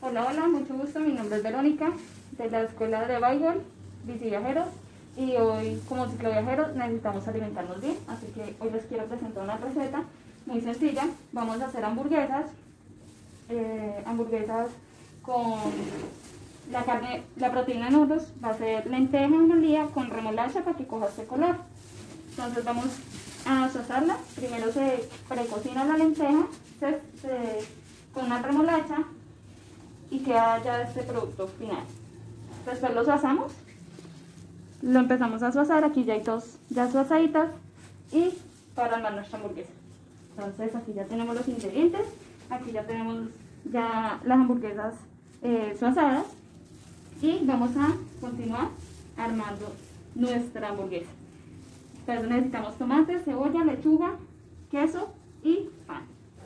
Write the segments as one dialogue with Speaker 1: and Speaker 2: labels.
Speaker 1: Hola, hola, mucho gusto. Mi nombre es Verónica, de la Escuela de Baigol, Biciviajeros. Y hoy, como cicloviajeros, necesitamos alimentarnos bien. Así que hoy les quiero presentar una receta muy sencilla. Vamos a hacer hamburguesas. Hamburguesas con la carne, la proteína en noodles. Va a ser lenteja molida con remolacha para que coja este color. Entonces vamos a sazonarla. Primero se precocina la lenteja con una remolacha y queda ya este producto final. Después lo asamos, lo empezamos a asar. Aquí ya hay dos ya asaditas y para armar nuestra hamburguesa. Entonces aquí ya tenemos los ingredientes, aquí ya tenemos ya las hamburguesas asadas y vamos a continuar armando nuestra hamburguesa. Entonces necesitamos tomate, cebolla, lechuga, queso y pan.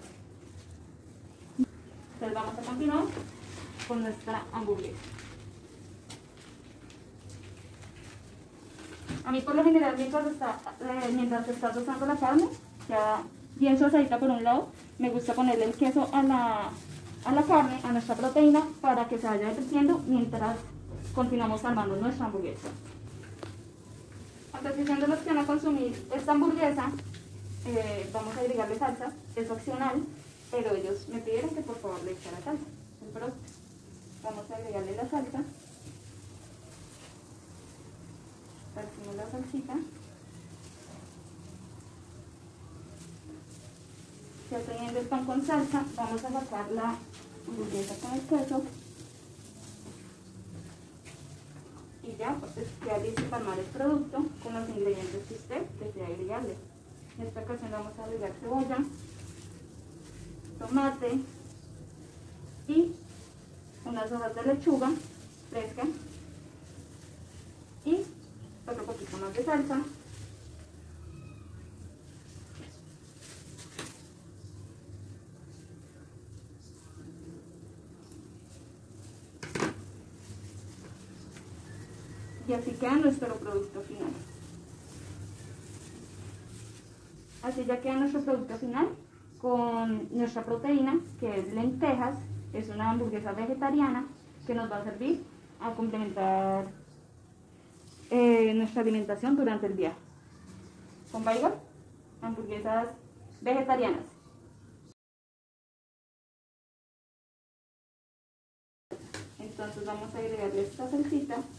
Speaker 1: Entonces vamos a continuar con nuestra hamburguesa. A mí por lo general mientras estás usando la carne, ya bien sosadita por un lado, me gusta ponerle el queso a la carne, a nuestra proteína, para que se vaya derritiendo mientras continuamos armando nuestra hamburguesa. Atención de los que van a consumir esta hamburguesa, vamos a agregarle salsa, es opcional, pero ellos me pidieron que por favor le echara salsa, el producto. Vamos a agregarle la salsa. Partimos la salsita. Ya teniendo el pan con salsa, vamos a sacar la hamburguesa con el queso. Y ya pues queda listo para armar el producto con los ingredientes que usted desea agregarle. En esta ocasión vamos a agregar cebolla, tomate y unas hojas de lechuga fresca y otro poquito más de salsa. Y así queda nuestro producto final. Así ya queda nuestro producto final con nuestra proteína, que es lentejas. Es una hamburguesa vegetariana que nos va a servir a complementar nuestra alimentación durante el viaje. Con Baigol, hamburguesas vegetarianas. Entonces vamos a agregarle esta salsita.